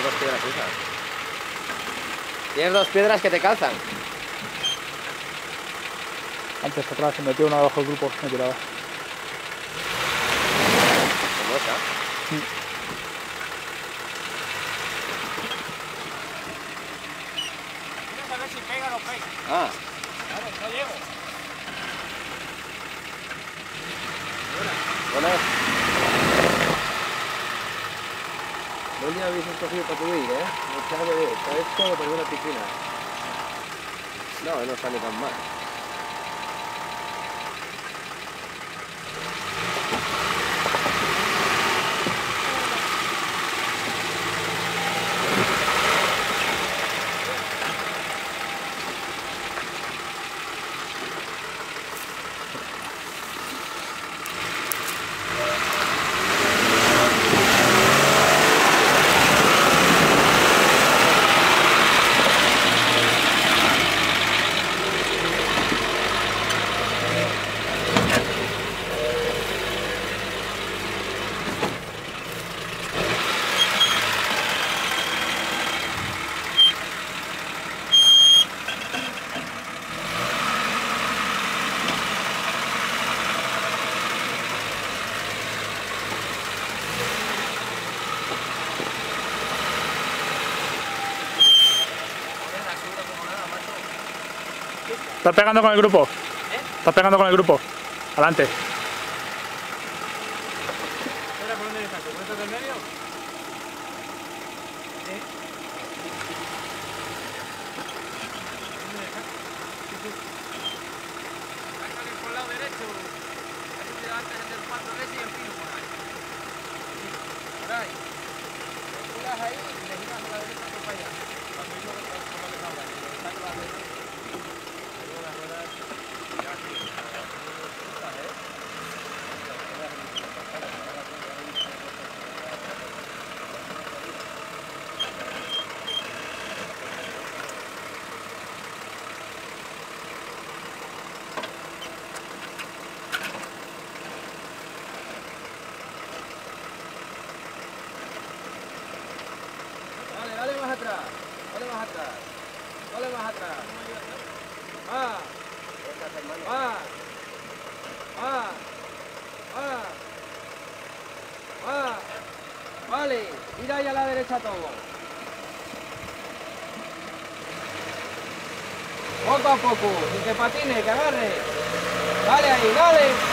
2 piedras esas. Tienes 2 piedras que te calzan. Antes atrás se metió una debajo del grupo, me tiraba. ¿Cómo esa? Sí. Quieres saber si pega o no pega. Ah. Claro, no llego. Buenas. ¿Dónde habéis escogido para subir, No sabe de está esto por una piscina. No, no está ni tan mal. ¿Estás pegando con el grupo? ¿Estás pegando con el grupo? Adelante. Espera, ¿por dónde estás? ¿Por dentro del medio? ¿Sí? ¿Dónde estás? Sácale por el lado derecho. Ahí te levantas el del 4 ese y empino por ahí. Por ahí. Te culas ahí y le giras a la derecha por para allá. Cuando yo por lo que salga, y le saco la derecha. Luego las ruedas ya aquí. Dale más atrás, dale más atrás, dale más atrás. Va, va. Vale, mira ahí a la derecha todo. Poco a poco, sin que patine, que agarre. Dale ahí, dale.